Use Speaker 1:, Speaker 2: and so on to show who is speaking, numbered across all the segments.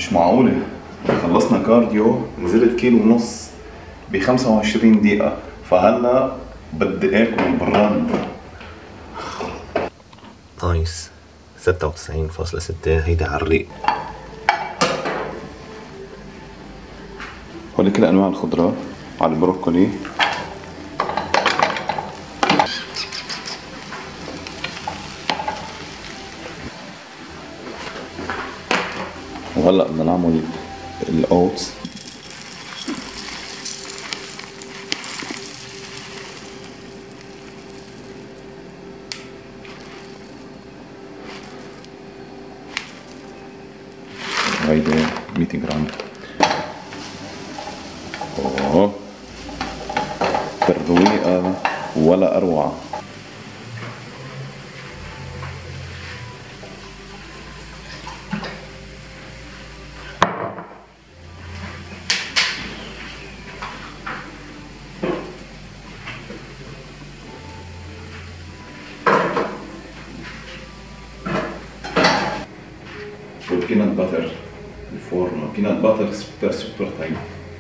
Speaker 1: مش معقولة، خلصنا كارديو نزلت كيلو ونص ب 25 دقيقة، فهلا بدي اكل البراد. نايس 96.6 هيدا على الريق. هول كل انواع الخضرة على البروكولي. وهلا بدنا نعمل الاوتس. هيدي 100 جرام. اوه ترويقة ولا اروع. والبينات باتر الفورنو، بينات باتر سوبر طيب.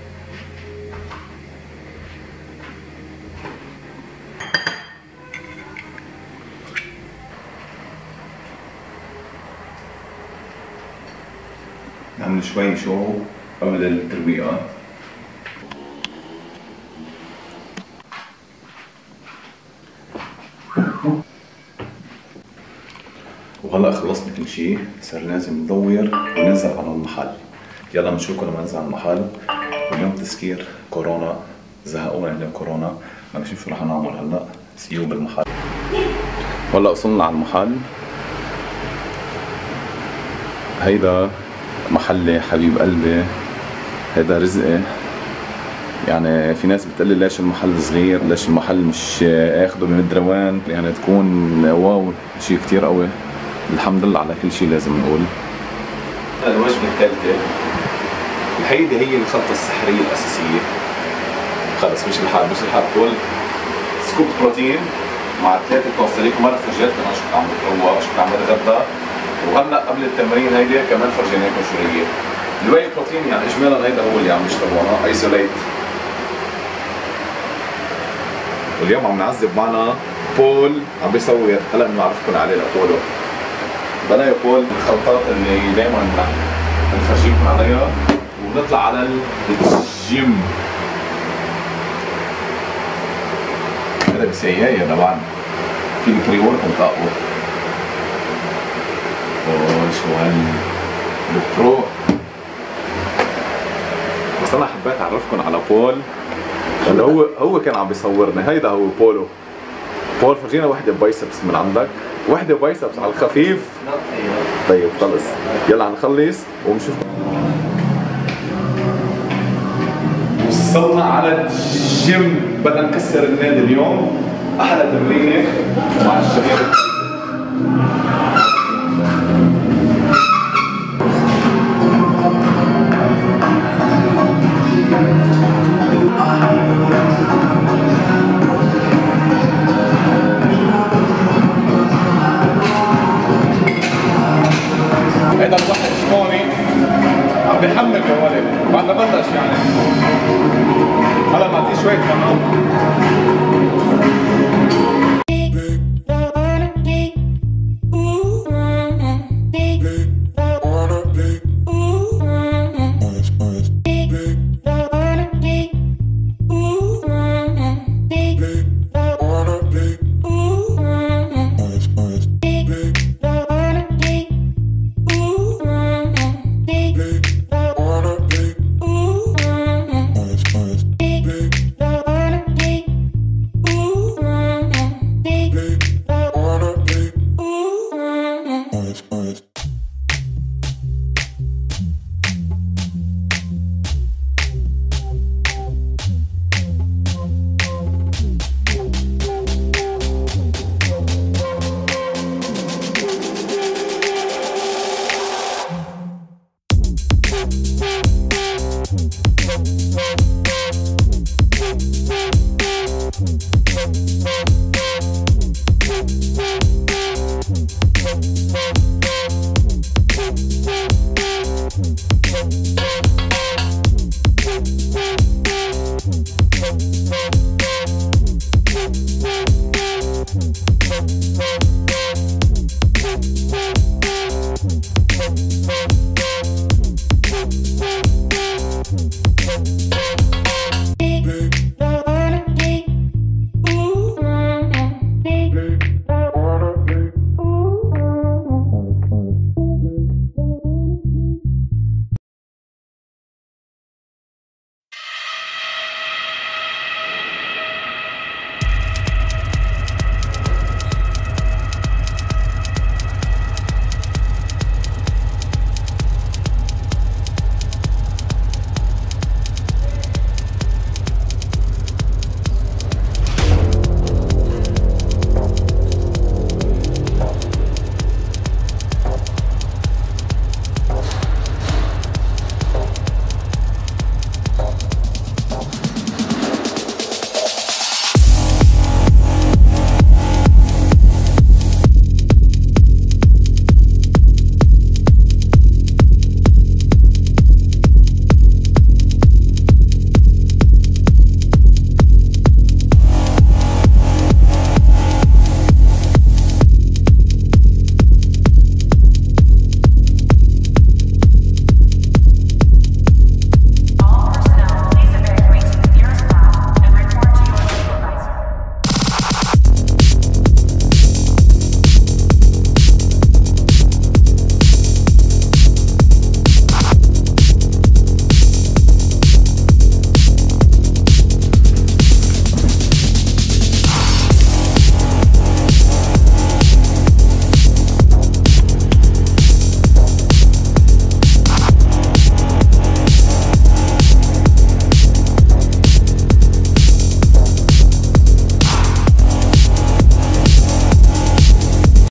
Speaker 1: نعمل شوي شو قبل الترويقة. وهلا خلصنا كل شيء، صار لازم ندور وننزل على المحل. يلا بنشوفكم لما ننزل على المحل. اليوم تسكير كورونا، زهقونا من كورونا، بدنا نشوف شو رح نعمل هلا. سيو بالمحل. هلا وصلنا على المحل. هيدا محلي حبيب قلبي، هيدا رزقي. يعني في ناس بتقلي ليش المحل صغير، ليش المحل مش اخده بمدري وين، يعني تكون واو شيء كتير قوي. الحمد لله على كل شيء لازم نقول. الوجبة الثالثة هيدي هي الخلطة السحرية الأساسية. خلص مش الحال كل سكوب بروتين مع 3 توستريك ومرة فرجيت. أنا شو كنت عم بتروق، شو كنت عم بتغدى، وهلا قبل التمرين هيدي كمان فرجيناكم شو هي. الواي بروتين يعني إجمالا هيدا هو اللي عم يشربونا ايزوليت. واليوم عم نعذب معنا بول عم بيصور. هلا بنعرفكم عليه لبولو. بلا يا بول الخلطات اللي دايما بنفرجيكم عليها ونطلع على الجيم. هذا بسياية طبعا في البري ورك بتاعه. اوه شو البرو. بس انا حبيت اعرفكم على بول. هو كان عم بيصورنا. هيدا هو بولو. بول فرجينا وحده بايسبس من عندك، وحده بايسبس على الخفيف. طيب خلص يلا هنخلص ونشوف. وصلنا على الجيم. بدنا نكسر النادي اليوم. احلى تمرينه مع الشباب. هيدا الواحد شموني عم بيحمل يا ولد، بعد ما بلش يعني. هلا بعطيه شوية كمان.